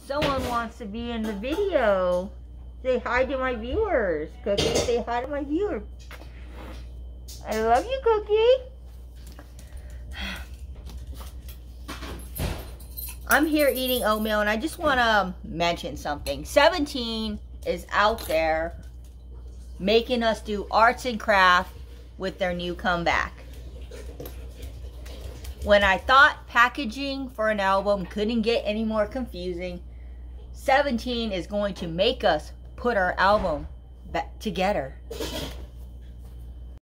Someone wants to be in the video. Say hi to my viewers. Cookie, say hi to my viewers. I love you, Cookie. I'm here eating oatmeal, and I just want to mention something. 17 is out there making us do arts and crafts with their new comeback. When I thought packaging for an album couldn't get any more confusing, 17 is going to make us put our album back together.